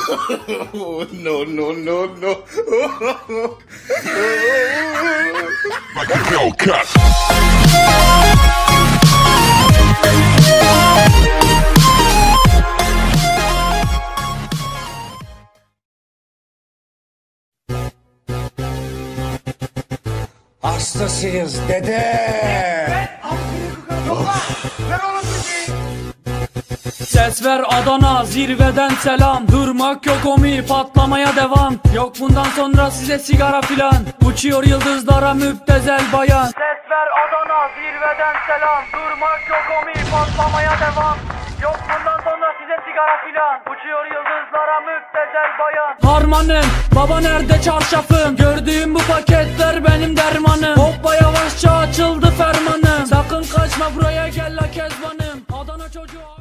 No, no, no, no. Like a Hellcat. Hastasıyız dede. Ses ver Adana, zirveden selam. Durmak yok omi, patlamaya devam. Yok bundan sonra size sigara filan. Uçuyor yıldızlara müptezel bayan. Ses ver Adana, zirveden selam. Durmak yok omi, patlamaya devam. Yok bundan sonra size sigara filan. Uçuyor yıldızlara müptezel bayan. Harmanım, baba nerede çarşafım? Gördüğüm bu paketler benim dermanım. Hoppa yavaşça açıldı fermanım. Sakın kaçma buraya gel la kezbanım. Adana çocuğu